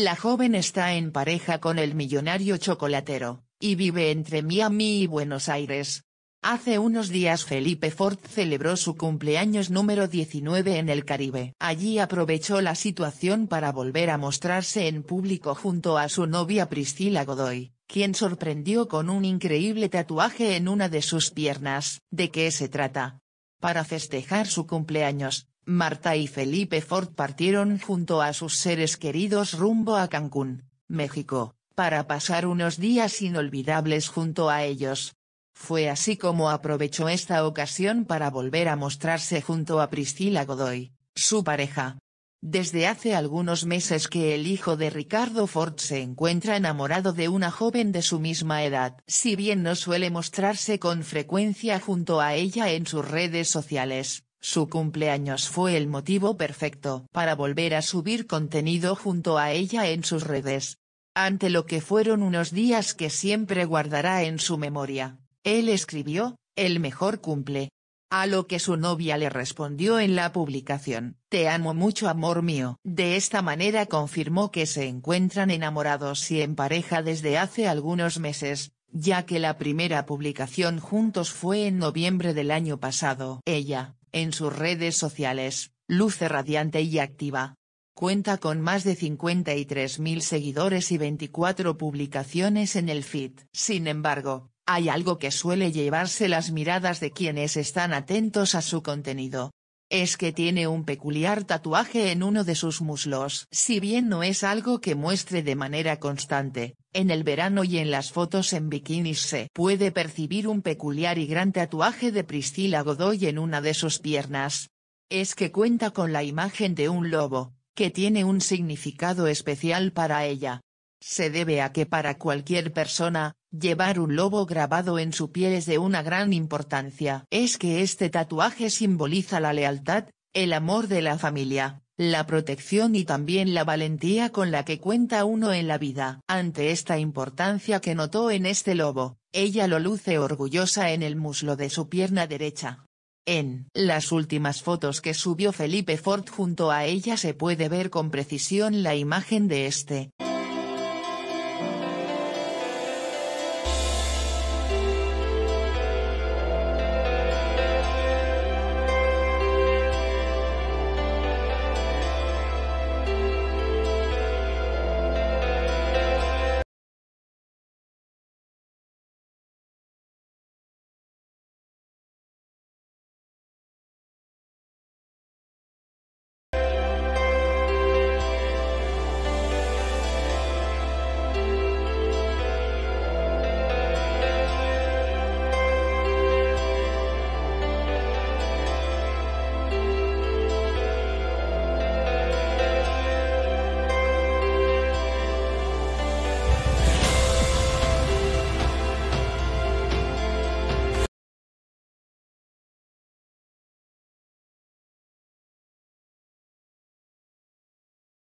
La joven está en pareja con el millonario chocolatero, y vive entre Miami y Buenos Aires. Hace unos días Felipe Ford celebró su cumpleaños número 19 en el Caribe. Allí aprovechó la situación para volver a mostrarse en público junto a su novia Priscila Godoy, quien sorprendió con un increíble tatuaje en una de sus piernas. ¿De qué se trata? Para festejar su cumpleaños, Marta y Felipe Ford partieron junto a sus seres queridos rumbo a Cancún, México, para pasar unos días inolvidables junto a ellos. Fue así como aprovechó esta ocasión para volver a mostrarse junto a Priscila Godoy, su pareja. Desde hace algunos meses que el hijo de Ricardo Ford se encuentra enamorado de una joven de su misma edad. Si bien no suele mostrarse con frecuencia junto a ella en sus redes sociales, su cumpleaños fue el motivo perfecto para volver a subir contenido junto a ella en sus redes. Ante lo que fueron unos días que siempre guardará en su memoria, él escribió: "El mejor cumple". A lo que su novia le respondió en la publicación: "Te amo mucho, amor mío". De esta manera confirmó que se encuentran enamorados y en pareja desde hace algunos meses, ya que la primera publicación juntos fue en noviembre del año pasado. Ella, en sus redes sociales, luce radiante y activa. Cuenta con más de 53.000 seguidores y 24 publicaciones en el feed. Sin embargo, hay algo que suele llevarse las miradas de quienes están atentos a su contenido. Es que tiene un peculiar tatuaje en uno de sus muslos. Si bien no es algo que muestre de manera constante, en el verano y en las fotos en bikinis se puede percibir un peculiar y gran tatuaje de Priscila Godoy en una de sus piernas. Es que cuenta con la imagen de un lobo, que tiene un significado especial para ella. Se debe a que para cualquier persona, llevar un lobo grabado en su piel es de una gran importancia. Es que este tatuaje simboliza la lealtad, el amor de la familia, la protección y también la valentía con la que cuenta uno en la vida. Ante esta importancia que notó en este lobo, ella lo luce orgullosa en el muslo de su pierna derecha. En las últimas fotos que subió Felipe Ford junto a ella se puede ver con precisión la imagen de este